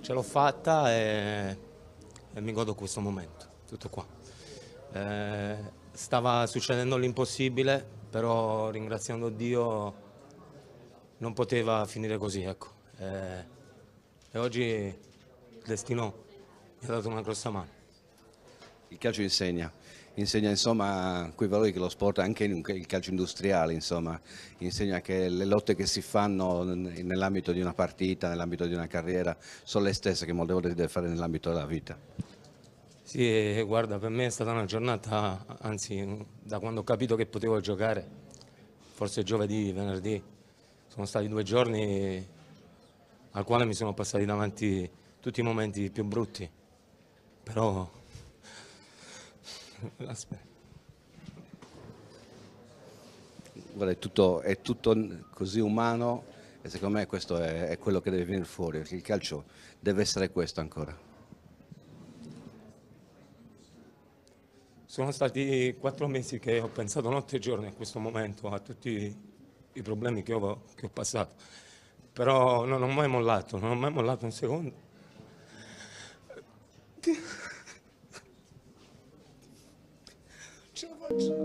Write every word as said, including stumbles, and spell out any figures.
ce l'ho fatta e, e mi godo questo momento, tutto qua. Eh, stava succedendo l'impossibile, però ringraziando Dio non poteva finire così, ecco. Eh, e oggi il destino mi ha dato una grossa mano. Il calcio insegna, insegna insomma quei valori che lo sport, anche il calcio industriale, insomma, insegna che le lotte che si fanno nell'ambito di una partita, nell'ambito di una carriera, sono le stesse che molte volte si deve fare nell'ambito della vita. Sì, guarda, per me è stata una giornata, anzi, da quando ho capito che potevo giocare, forse giovedì, venerdì, sono stati due giorni al quale mi sono passati davanti tutti i momenti più brutti, però aspetta. Guarda, è tutto, è tutto così umano e secondo me questo è, è quello che deve venire fuori, perché il calcio deve essere questo ancora. Sono stati quattro mesi che ho pensato notte e giorno a questo momento, a tutti i problemi che ho, che ho passato, però non ho mai mollato, non ho mai mollato un secondo. Ce la faccio.